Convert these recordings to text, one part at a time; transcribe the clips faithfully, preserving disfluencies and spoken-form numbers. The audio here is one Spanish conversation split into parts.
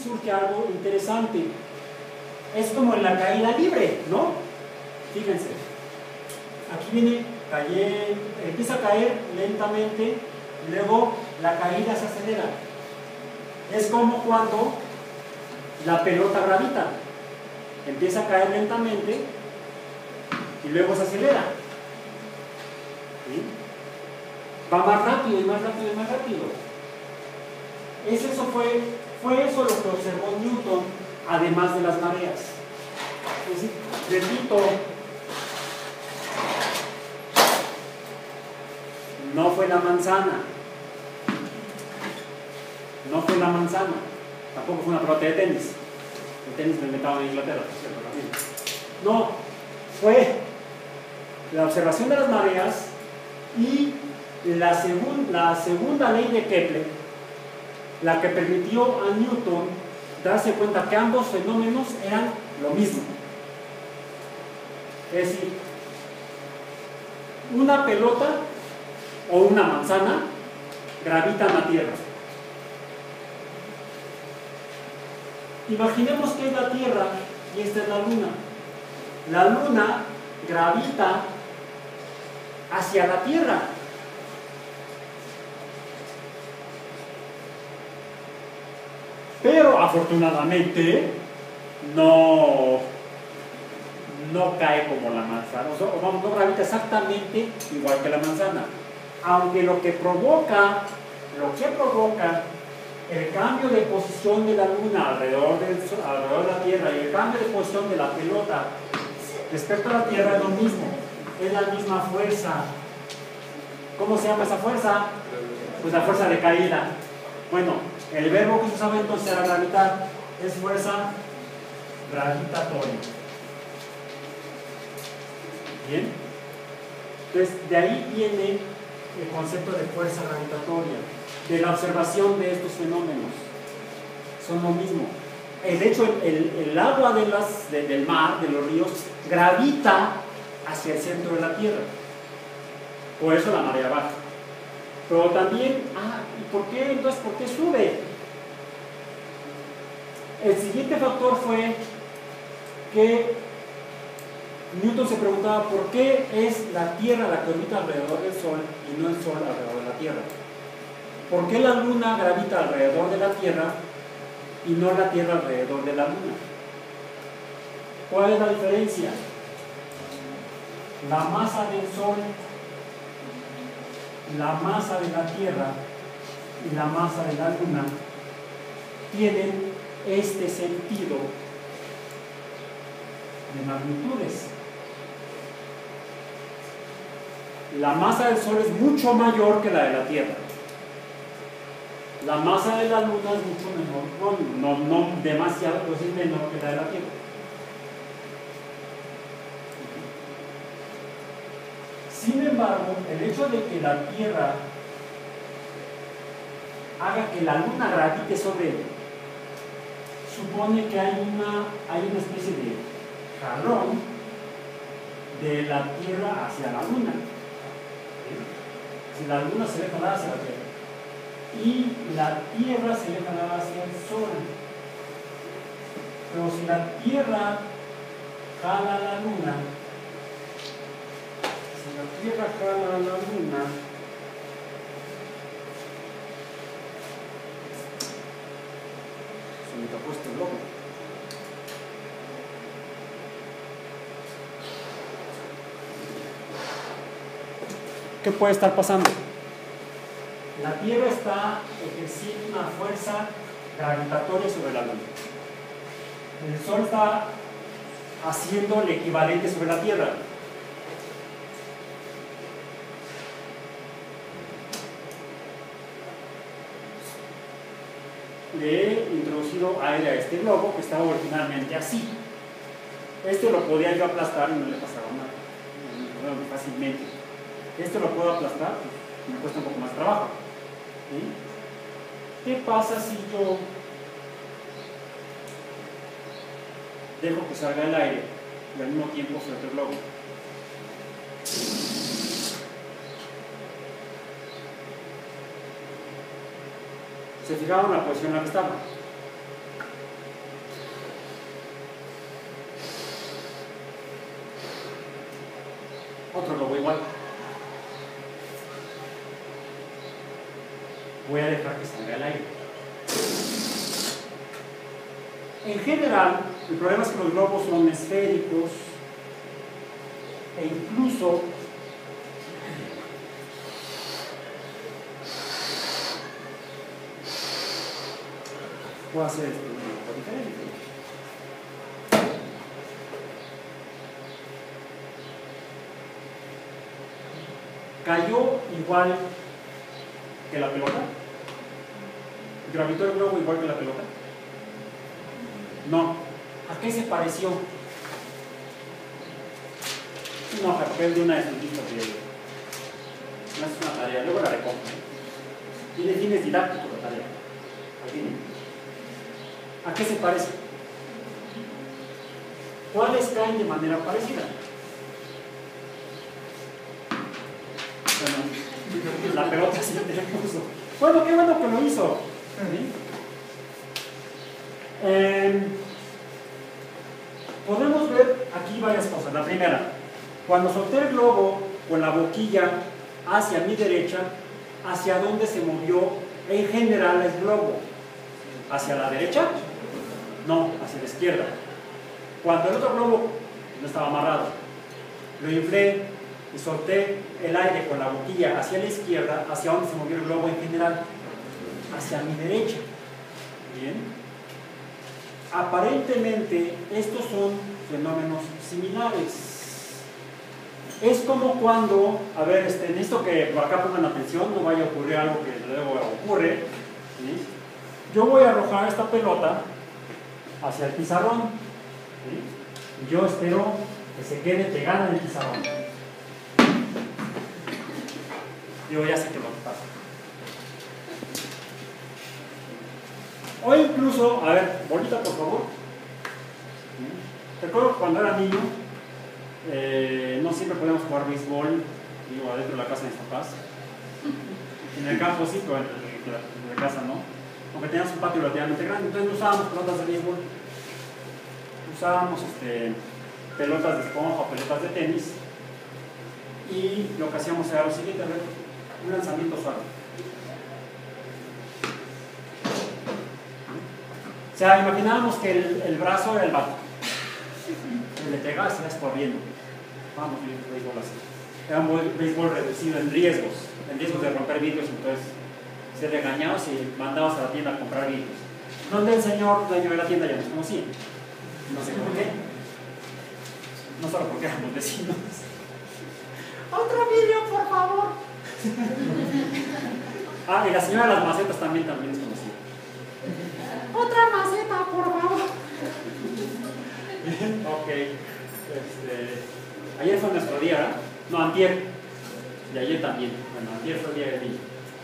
surge algo interesante. Es como en la caída libre, ¿no? Fíjense, aquí viene, cae, empieza a caer lentamente, luego la caída se acelera. Es como cuando la pelota gravita, empieza a caer lentamente y luego se acelera. ¿Sí? Va más rápido y más rápido y más rápido. Es eso fue, fue eso lo que observó Newton, además de las mareas. Es decir, repito, no fue la manzana, no fue la manzana, tampoco fue una pelota de tenis. El tenis lo inventaron en Inglaterra, por cierto, también. No, fue la observación de las mareas y la, segun, la segunda ley de Kepler, la que permitió a Newton darse cuenta que ambos fenómenos eran lo mismo. Es decir, una pelota o una manzana gravitan la Tierra. Imaginemos que es la Tierra y esta es la Luna. La Luna gravita hacia la Tierra. Pero afortunadamente no, no cae como la manzana, o sea, no gravita exactamente igual que la manzana. Aunque lo que provoca, lo que provoca el cambio de posición de la Luna alrededor, del, alrededor de la Tierra y el cambio de posición de la pelota respecto a la Tierra es lo mismo, es la misma fuerza. ¿Cómo se llama esa fuerza? Pues la fuerza de caída. Bueno, el verbo que se usaba entonces era gravitar, es fuerza gravitatoria. ¿Bien? Entonces, de ahí viene el concepto de fuerza gravitatoria, de la observación de estos fenómenos. Son lo mismo. De hecho, el, el, el agua de las, de, del mar, de los ríos, gravita hacia el centro de la Tierra. Por eso la marea baja. Pero también, ah, ¿y por qué entonces? ¿Por qué sube? El siguiente factor fue que Newton se preguntaba por qué es la Tierra la que orbita alrededor del Sol y no el Sol alrededor de la Tierra. ¿Por qué la Luna gravita alrededor de la Tierra y no la Tierra alrededor de la Luna? ¿Cuál es la diferencia? La masa del Sol, la masa de la Tierra y la masa de la Luna tienen este sentido de magnitudes. La masa del Sol es mucho mayor que la de la Tierra. La masa de la Luna es mucho menor, no, no, no demasiado, pero es menor que la de la Tierra. Sin embargo, el hecho de que la Tierra haga que la Luna gravite sobre él, supone que hay una, hay una especie de jalón de la Tierra hacia la Luna. Si la Luna se ve jalada hacia la Tierra y la Tierra se ve jalada hacia el Sol, pero si la Tierra jala a la Luna, si la Tierra jala a la Luna, se me tapó este bloque. ¿Qué puede estar pasando? La Tierra está ejerciendo una fuerza gravitatoria sobre la Luna. El Sol está haciendo el equivalente sobre la Tierra. Le he introducido aire a este globo que estaba originalmente así. Este lo podía yo aplastar y no le pasaba nada, muy fácilmente. Este lo puedo aplastar, me cuesta un poco más trabajo. ¿Sí? ¿Qué pasa si yo dejo que salga el aire y al mismo tiempo suelto el globo? ¿Se fijaron la posición en la que estaba? Otro globo igual. Voy a dejar que salga el aire. En general, el problema es que los globos son esféricos e incluso puedo hacer esto un poco diferente. Cayó igual que la pelota. ¿Gravitó el globo igual que la pelota? No. ¿A qué se pareció? Una hoja de papel de una de sus listas de... No es una tarea, luego la recojo. Tiene fines didácticos la tarea. Aquí. ¿A qué se parece? ¿Cuáles caen de manera parecida? Bueno, la pelota sí te la puso. Bueno, qué bueno que lo hizo. ¿Sí? Eh, podemos ver aquí varias cosas. La primera, cuando solté el globo con la boquilla hacia mi derecha, ¿hacia dónde se movió en general el globo? ¿Hacia la derecha? No, hacia la izquierda. Cuando el otro globo no estaba amarrado, lo inflé y solté el aire con la boquilla hacia la izquierda, ¿hacia dónde se movió el globo en general? Hacia mi derecha. Bien. Aparentemente estos son fenómenos similares. Es como cuando, a ver, este, necesito que por acá pongan atención, no vaya a ocurrir algo que luego ocurre. ¿Sí? Yo voy a arrojar esta pelota hacia el pizarrón. ¿Sí? Yo espero que se quede pegada en el pizarrón. Yo ya sé que lo que pasa. O incluso, a ver, bolita por favor. Recuerdo que cuando era niño, eh, no siempre podíamos jugar béisbol, digo, adentro de la casa de mis papás. En el campo sí, pero en la, en la casa no. Aunque teníamos un patio relativamente grande, entonces no usábamos pelotas de béisbol. Usábamos este, pelotas de esponja o pelotas de tenis. Y lo que hacíamos era lo siguiente, a ver, un lanzamiento suave. O sea, imaginábamos que el, el brazo era el bate. Le pegabas y ibas corriendo. Vamos, un béisbol así. Era un béisbol reducido en riesgos, en riesgos de romper vidrios, entonces se regañaba si mandabas a la tienda a comprar vidrios. Donde el señor dueño de la tienda ya nos conocía. No sé por qué. No solo porque éramos vecinos. ¡Otro vidrio, por favor! Ah, y la señora de las macetas también, también es conocida. ¡Otra maceta, por favor! Ok. Este, ayer fue nuestro día, ¿verdad? No, antier. Y ayer también. Bueno, antier fue el día del niño.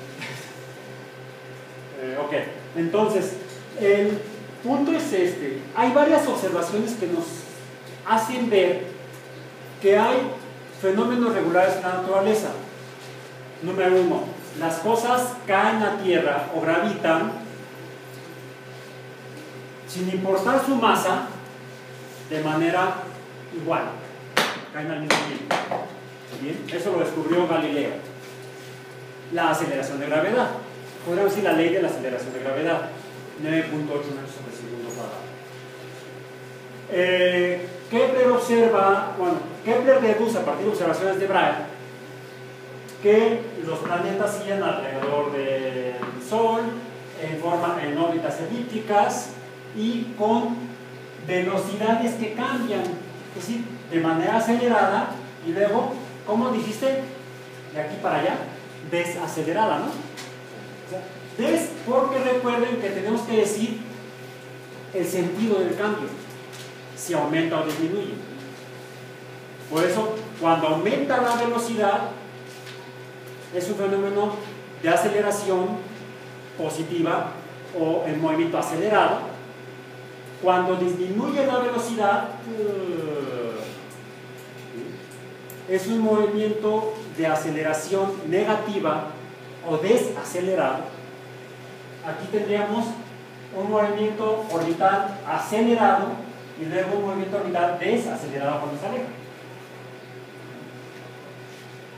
eh, ok. Entonces, el punto es este. Hay varias observaciones que nos hacen ver que hay fenómenos regulares en la naturaleza. Número uno, las cosas caen a tierra o gravitan sin importar su masa de manera igual, caen al mismo tiempo. ¿Bien? Eso lo descubrió Galileo. La aceleración de gravedad, podríamos decir la ley de la aceleración de gravedad, nueve punto ocho metros sobre segundo cuadrado. Eh, Kepler observa, bueno, Kepler deduce a partir de observaciones de Bragg que los planetas siguen alrededor del Sol en, forma, en órbitas elípticas y con velocidades que cambian, es decir, de manera acelerada y luego, ¿cómo dijiste? De aquí para allá, desacelerada, ¿no? O sea, des porque recuerden que tenemos que decir el sentido del cambio, si aumenta o disminuye. Por eso, cuando aumenta la velocidad, es un fenómeno de aceleración positiva o en movimiento acelerado. Cuando disminuye la velocidad, es un movimiento de aceleración negativa o desacelerado. Aquí tendríamos un movimiento orbital acelerado y luego un movimiento orbital desacelerado cuando se aleja.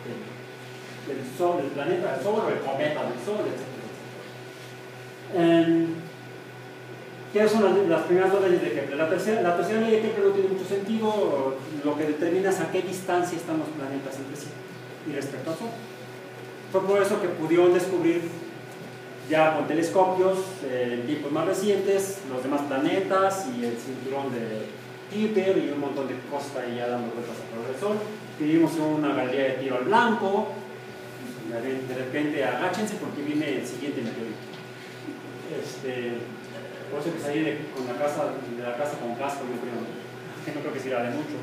del, del Sol, del planeta del Sol o el cometa del Sol, etcétera, etcétera. Eh, ¿Qué son las, las primeras dos leyes de Kepler? La tercera, la tercera ley de Kepler no tiene mucho sentido, lo que determina es a qué distancia están los planetas entre sí y respecto al Sol. Fue por eso que pudieron descubrir ya con telescopios eh, en tiempos más recientes los demás planetas y el cinturón de Kuiper y un montón de cosas ahí ya dando vueltas alrededor del Sol. Vivimos en una galería de tiro al blanco, de repente agáchense porque viene el siguiente meteorito. Este, por eso que salí de, con la casa, de la casa con casco, yo creo, que no creo que sirva de mucho.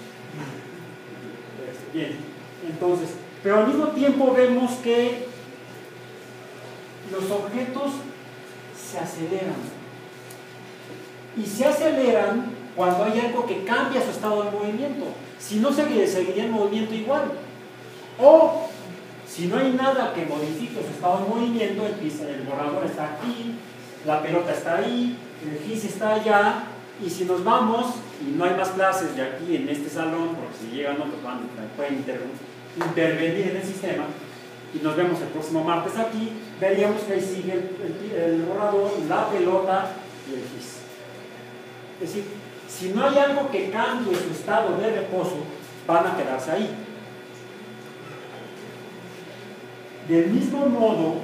Este, bien, entonces, pero al mismo tiempo vemos que los objetos se aceleran. Y se aceleran cuando hay algo que cambia su estado de movimiento. Si no, seguiría el movimiento igual. O si no hay nada que modifique su estado de movimiento, el, el borrador está aquí, la pelota está ahí, el gis está allá, y si nos vamos y no hay más clases de aquí en este salón, porque si llegan otros van, pueden inter, intervenir en el sistema, y nos vemos el próximo martes aquí, veríamos que ahí sigue el, el, el borrador, la pelota y el gis. Es decir, si no hay algo que cambie su estado de reposo, van a quedarse ahí. Del mismo modo,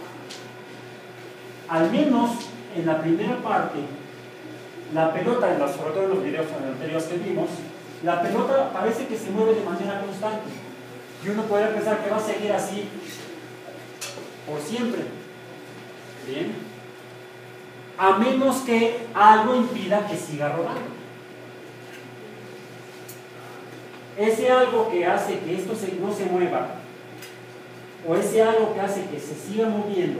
al menos en la primera parte, la pelota, sobre todo en los videos anteriores que vimos, la pelota parece que se mueve de manera constante. Y uno podría pensar que va a seguir así por siempre. Bien. A menos que algo impida que siga rodando. Ese algo que hace que esto se, no se mueva, o ese algo que hace que se siga moviendo,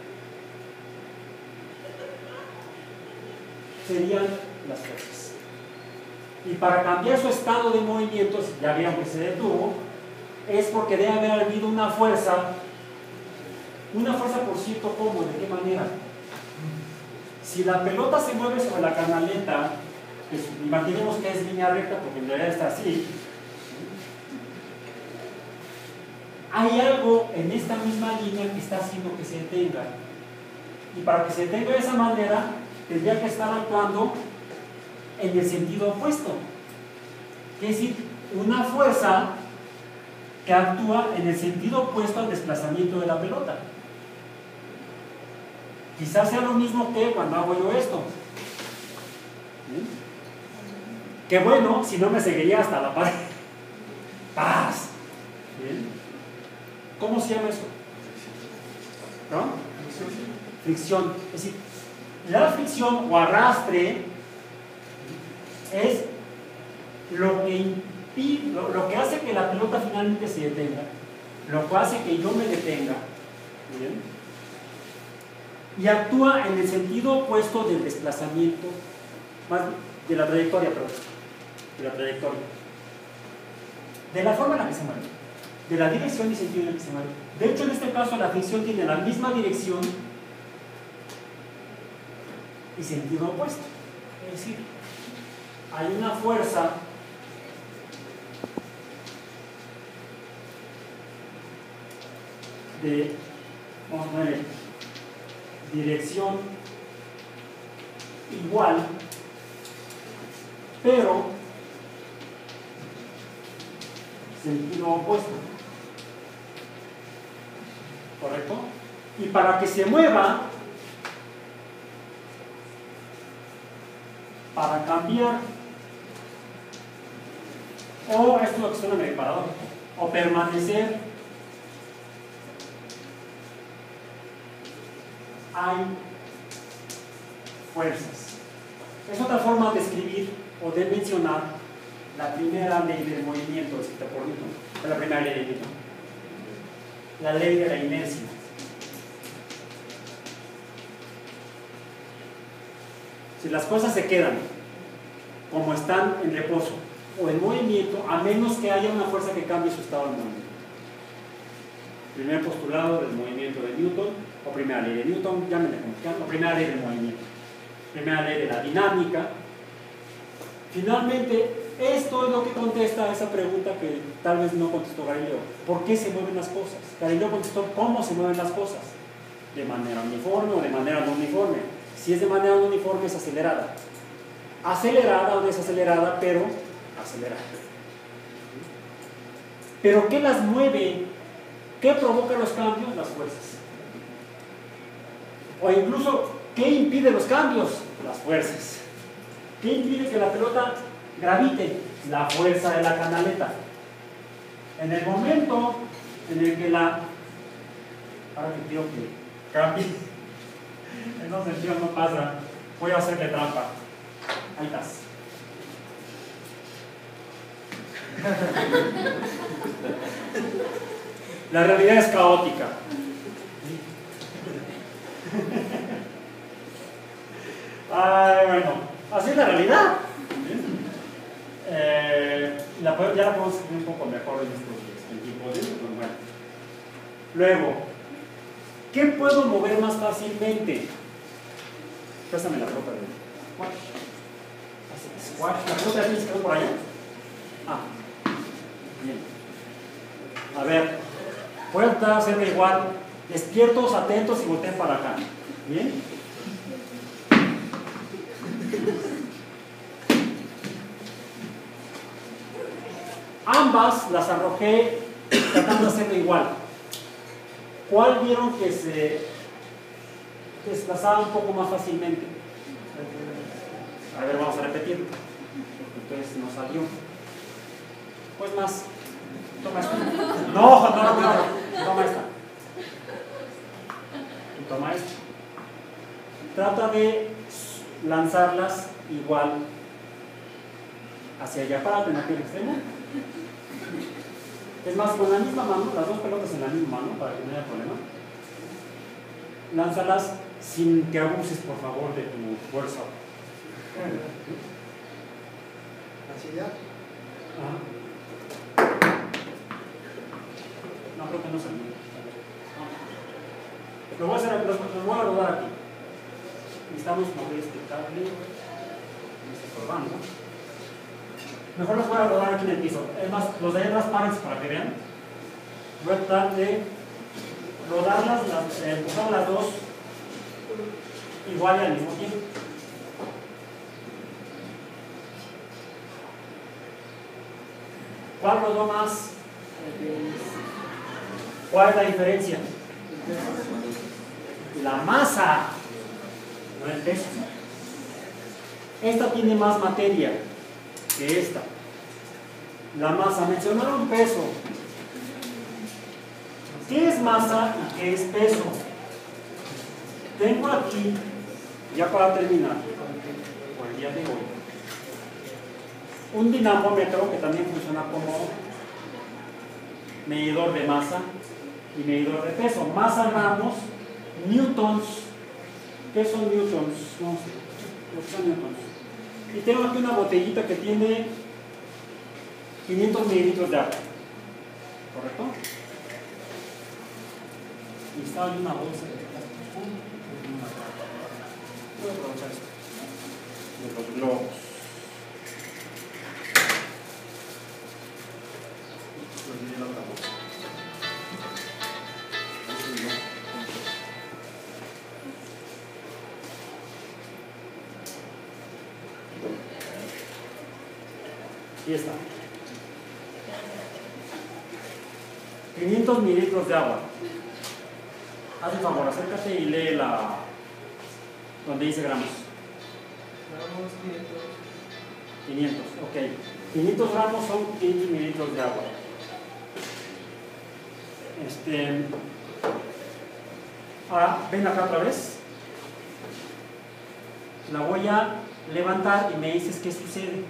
serían las fuerzas. Y para cambiar su estado de movimiento, ya vieron que se detuvo, es porque debe haber habido una fuerza, una fuerza por cierto, ¿cómo? ¿De qué manera? Si la pelota se mueve sobre la canaleta, pues imaginemos que es línea recta, porque en realidad está así, hay algo en esta misma línea que está haciendo que se detenga. Y para que se detenga de esa manera, tendría que estar actuando en el sentido opuesto. Es decir, una fuerza que actúa en el sentido opuesto al desplazamiento de la pelota. Quizás sea lo mismo que cuando hago yo esto. ¿Sí? Que bueno, si no me seguiría hasta la pared. ¡Paz! ¿Bien? ¿Cómo se llama eso? ¿No? Fricción. Es decir, la fricción o arrastre es lo que impide, lo, lo que hace que la pelota finalmente se detenga, lo que hace que yo me detenga. ¿Bien? Y actúa en el sentido opuesto del desplazamiento, más de la trayectoria, perdón, de la trayectoria, de la forma en la que se mueve, de la dirección y sentido en el que se mueve. De hecho, en este caso, la fricción tiene la misma dirección y sentido opuesto. Es decir, hay una fuerza de, vamos a poner, dirección igual, pero sentido opuesto. ¿Correcto? Y para que se mueva, para cambiar, o esto es lo que suena medio paradójico, o permanecer, hay fuerzas. Es otra forma de escribir o de mencionar la primera ley del movimiento escrita por Newton. Es la primera ley de Newton, la ley de la inercia. Si las cosas se quedan como están en reposo o en movimiento, a menos que haya una fuerza que cambie su estado de movimiento. Primer postulado del movimiento de Newton, o primera ley de Newton, llámenle como quieran, o primera ley del movimiento, primera ley de la dinámica. Finalmente, esto es lo que contesta a esa pregunta que tal vez no contestó Galileo. ¿Por qué se mueven las cosas? Galileo contestó cómo se mueven las cosas. ¿De manera uniforme o de manera no uniforme? Si es de manera no uniforme, es acelerada. Acelerada o desacelerada, pero acelerada. ¿Pero qué las mueve? ¿Qué provoca los cambios? Las fuerzas. O incluso, ¿qué impide los cambios? Las fuerzas. ¿Qué impide que la pelota gravite? La fuerza de la canaleta. En el momento en el que la... Ahora que quiero que cambie, en dos sentidos no pasa, voy a hacerle trampa. Ahí estás. La realidad es caótica. Ay, bueno, así es la realidad. Eh, la, ya la podemos escribir un poco mejor en estos tipos de bueno. Luego, ¿qué puedo mover más fácilmente? Pásame la pelota de squash. Squash. ¿La pelota de se quedó por allá? Ah, bien. A ver, voy a tratar de hacerme igual. Despiertos, atentos y volteen para acá. ¿Bien? Ambas las arrojé tratando de hacerlo igual. ¿Cuál vieron que se desplazaba un poco más fácilmente? A ver, vamos a repetir. Entonces nos salió. Pues más. Toma esta. No, no, no, no. Toma esta. Y toma esta. Trata de lanzarlas igual hacia allá. Párate en aquel extremo. Es más, con la misma mano, las dos pelotas en la misma mano, para que no haya problema. Lánzalas sin que abuses, por favor, de tu fuerza. ¿Así ya? Ajá. No, creo que no salió. Lo voy a hacer, lo voy a rodar aquí. Necesitamos mover este cable. Este cordón, ¿no? Mejor los voy a rodar aquí en el piso. Es más, los de ahí atrás párense para que vean. Voy a tratar de rodarlas, las, eh, empujar las dos igual y al mismo tiempo. ¿Cuál rodó más? ¿Cuál es la diferencia? La masa, no el peso. Esta tiene más materia que esta. La masa, mencionaron peso. ¿Qué es masa y qué es peso? Tengo aquí, ya para terminar, por el día de hoy, un dinamómetro que también funciona como medidor de masa y medidor de peso. Masa gramos, newtons. ¿Qué son newtons? No sé, ¿qué son newtons? Y tengo aquí una botellita que tiene quinientos mililitros de agua. ¿Correcto? Y está en una bolsa de plástico. Voy a aprovechar esto. De los globos. Olvidé la otra bolsa. Y está. quinientos mililitros de agua. Haz un favor, acércate y lee la donde dice gramos. Gramos quinientos. quinientos, ok. quinientos gramos son quinientos mililitros de agua. Este. Ahora, ven acá otra vez. La voy a levantar y me dices qué sucede.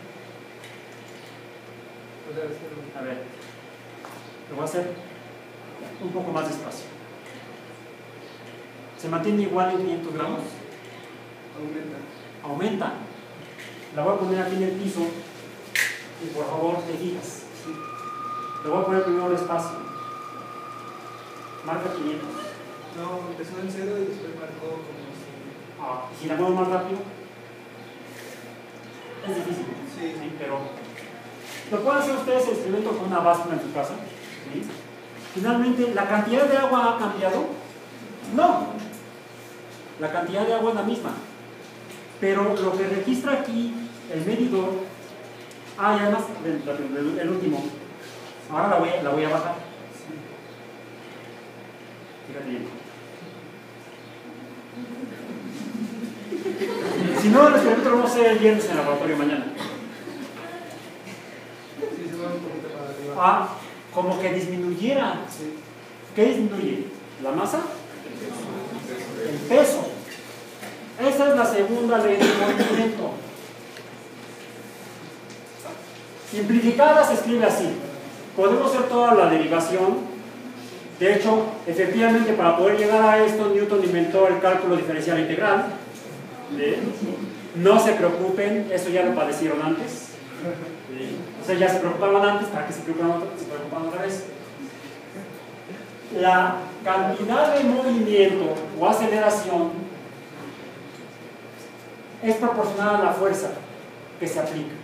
A ver, lo voy a hacer un poco más despacio. ¿Se mantiene igual en quinientos gramos? Aumenta. Aumenta. La voy a poner aquí en el piso y por favor te fijas. Le voy a poner primero despacio. Marca quinientos. No, empezó en cero y después marcó como si... Ah, si la muevo más rápido, es difícil. Sí. Sí, pero Lo pueden hacer ustedes el experimento con una báscula en su casa. ¿Sí? Finalmente, ¿la cantidad de agua ha cambiado? No. La cantidad de agua es la misma. Pero lo que registra aquí el medidor, ah, y además, el, el, el último, ahora la voy, la voy a bajar. Fíjate bien. Si no, el experimento lo vamos a hacer el viernes en el laboratorio mañana. Sí, se va un poquito para arriba. Ah, como que disminuyera. Sí. ¿Qué disminuye? ¿La masa? El peso. Esa es la segunda ley del movimiento. Simplificada se escribe así. Podemos hacer toda la derivación. De hecho, efectivamente, para poder llegar a esto, Newton inventó el cálculo diferencial integral. ¿Sí? No se preocupen, eso ya lo padecieron antes. ¿Sí? O sea, ya se preocupaban antes, ¿para qué se preocupan otra, se preocupan otra vez? La cantidad de movimiento o aceleración es proporcional a la fuerza que se aplica.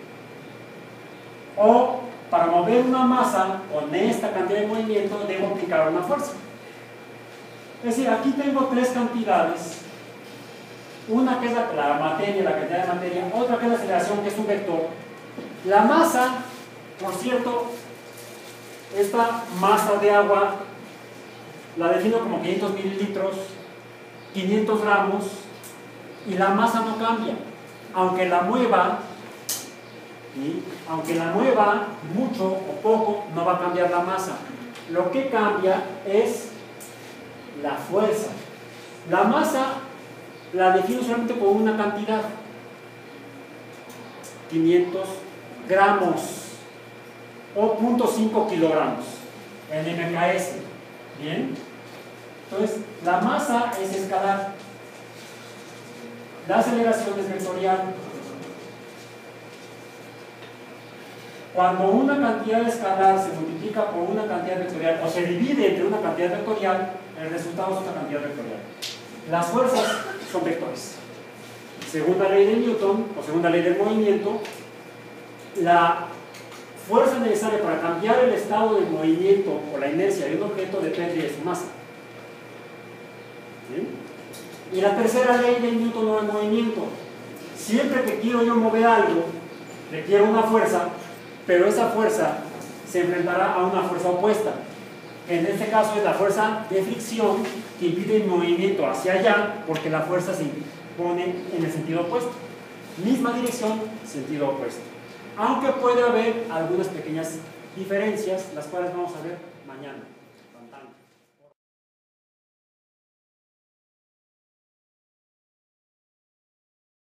O para mover una masa con esta cantidad de movimiento debo aplicar una fuerza. Es decir, aquí tengo tres cantidades. Una que es la, la materia, la cantidad de materia, otra que es la aceleración, que es un vector. La masa, por cierto, esta masa de agua la defino como quinientos mililitros, quinientos gramos, y la masa no cambia. Aunque la mueva, ¿sí? Aunque la mueva mucho o poco, no va a cambiar la masa. Lo que cambia es la fuerza. La masa la defino solamente con una cantidad, quinientos gramos o cero punto cinco kilogramos en M K S. Bien, entonces la masa es escalar, la aceleración es vectorial. Cuando una cantidad escalar se multiplica por una cantidad vectorial o se divide entre una cantidad vectorial, el resultado es otra cantidad vectorial. Las fuerzas son vectores. Segunda ley de Newton, o segunda ley del movimiento, la fuerza necesaria para cambiar el estado de movimiento o la inercia de un objeto depende de su masa. ¿Sí? Y la tercera ley de Newton o del movimiento, siempre que quiero yo mover algo, requiero una fuerza, pero esa fuerza se enfrentará a una fuerza opuesta. En este caso es la fuerza de fricción que impide el movimiento hacia allá, porque la fuerza se pone en el sentido opuesto. Misma dirección, sentido opuesto. Aunque puede haber algunas pequeñas diferencias, las cuales vamos a ver mañana.